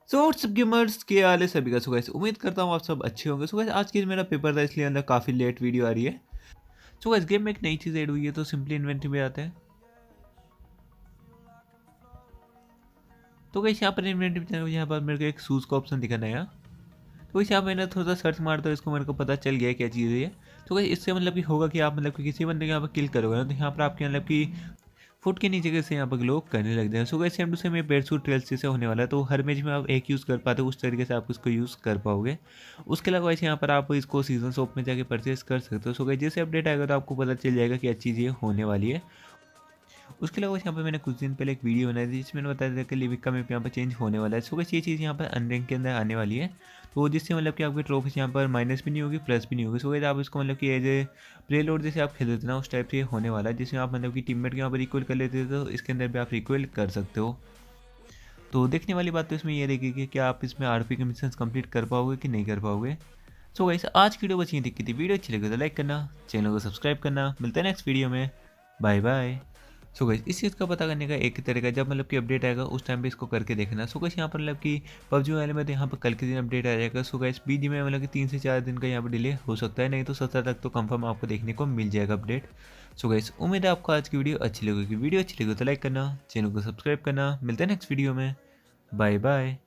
So what's up gamers के आले सभी का सुबह उम्मीद करता हूँ आप सब अच्छे होंगे। सुबह आज की मेरा पेपर था इसलिए अंदर काफ़ी लेट वीडियो आ रही है। सो इस गेम में एक नई चीज़ ऐड हुई है तो सिंपली इन्वेंटरी में आते हैं। तो कैसे यहाँ पर इन्वेंटरी में यहाँ पर मेरे को एक शूज़ का ऑप्शन दिखा नया। तो वैसे यहाँ मैंने थोड़ा सा सर्च मार तो इसको मेरे को पता चल गया क्या चीज़ है ये। तो वैसे इससे मतलब कि होगा कि आप मतलब कि किसी बंदे को यहाँ पर किल करोगे ना तो यहाँ पर आपके मतलब कि फुट के नीचे कैसे यहाँ पर ग्लो करने लग जाए। सो वैसे सेम टू सेम ये पेड़सूट ट्रेल्स से होने वाला है तो हर मैच में आप एक यूज़ कर पाते हो उस तरीके से आप इसको यूज़ कर पाओगे। उसके अलावा वैसे यहाँ पर आप इसको सीजन शॉप में जाके परचेस कर सकते हो। सो गाइस जैसे अपडेट आएगा तो आपको पता चल जाएगा कि अच्छी चीज़ होने वाली है। उसके अलावा यहाँ पर मैंने कुछ दिन पहले एक वीडियो बनाई थी जिसमें मैंने बताया था कि लिविक का मैप यहाँ पर चेंज होने वाला है। सो गाइस ये चीज़ यहाँ पर अनरैंक के अंदर आने वाली है तो जिससे मतलब कि आपकी ट्रॉफीज यहाँ पर माइनस भी नहीं होगी प्लस भी नहीं होगी। सो गाइस आप इसको मतलब कि एज ए प्ले लोड जैसे आप खेलते थे ना उस टाइप से होने वाला है जिसमें आप मतलब कि टीममेट के यहाँ पर इक्वल कर लेते थे तो इसके अंदर भी आप इक्वल कर सकते हो। तो देखने वाली बात तो इसमें ये रहेगी कि क्या आप इसमें आरपी के मिशंस कंप्लीट कर पाओगे कि नहीं कर पाओगे। सो गाइस आज की वीडियो बस यही दिखी थी। वीडियो अच्छी लगी तो लाइक करना, चैनल को सब्सक्राइब करना। मिलता है नेक्स्ट वीडियो में। Bye bye. सो गाइस इस चीज़ का पता करने का एक ही तरीका जब मतलब कि अपडेट आएगा उस टाइम पे इसको करके देखना। सो गाइस यहाँ पर मतलब कि पबजी वाले में तो यहाँ पर कल के दिन अपडेट आ जाएगा। सो गाइस बीजी में मतलब कि 3 से 4 दिन का यहाँ पर डिले हो सकता है, नहीं तो 17 तक तो कंफर्म आपको देखने को मिल जाएगा अपडेट। सो गाइस उम्मीद है आपको आज की वीडियो अच्छी लगेगी। वीडियो अच्छी लगी तो लाइक करना, चैनल को सब्सक्राइब करना। मिलते हैं नेक्स्ट वीडियो में। Bye bye.